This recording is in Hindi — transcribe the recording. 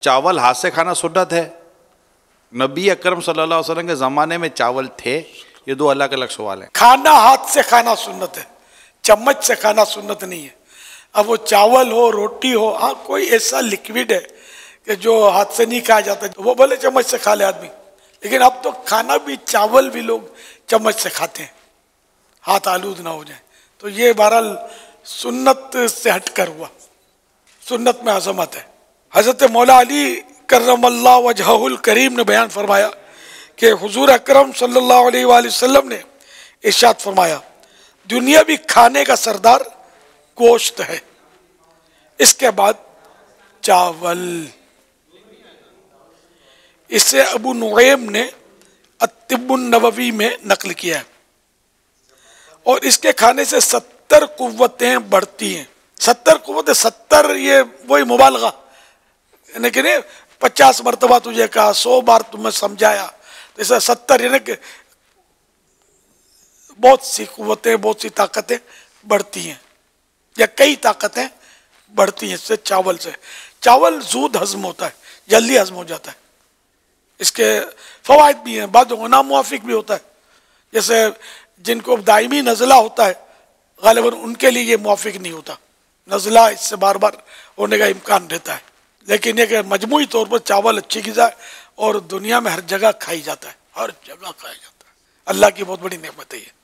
चावल हाथ से खाना सुन्नत है? नबी अकरम सल्लल्लाहु अलैहि वसल्लम के ज़माने में चावल थे? ये दो अलग अलग सवाल हैं। खाना हाथ से खाना सुन्नत है, चम्मच से खाना सुन्नत नहीं है। अब वो चावल हो, रोटी हो, हाँ कोई ऐसा लिक्विड है कि जो हाथ से नहीं खाया जाता, वो भले चम्मच से खा ले आदमी, लेकिन अब तो खाना भी, चावल भी लोग चम्मच से खाते हैं, हाथ आलूद ना हो जाए। तो ये बहरहाल सुन्नत से हटकर हुआ, सुन्नत में अजमत है। हजरत मौला अली करमल्लाहु वजहुल करीम ने बयान फरमाया कि हुजूर अकरम सल्लल्लाहु अलैहि वसल्लम ने इरशाद फरमाया, दुनियावी खाने का सरदार गोश्त है, इसके बाद चावल। इसे अबू नुगैम ने अत्तिबुन नबवी में नकल किया है। और इसके खाने से 70 कुव्वतें बढ़ती हैं। 70 कुव्वतें, 70 ये वही मुबालगा, यानी कि 50 मरतबा तुझे कहा, 100 बार तुम्हें समझाया, तो ऐसा 70, यानी कि बहुत सी कुव्वतें, बहुत सी ताकतें बढ़ती हैं, या कई ताकतें बढ़ती हैं इससे, चावल से। चावल जूद हजम होता है, जल्दी हजम हो जाता है। इसके फवायद भी हैं, बाद नामुवाफिक भी होता है। जैसे जिनको दायमी नज़ला होता है, गालिबन उनके लिए ये मुवाफिक नहीं होता, नज़ला इससे बार बार होने का इम्कान रहता है। लेकिन ये मजमूई तौर पर चावल अच्छी ग़िज़ा है और दुनिया में हर जगह खाई जाता है, हर जगह खाया जाता है। अल्लाह की बहुत बड़ी नेमत है ये।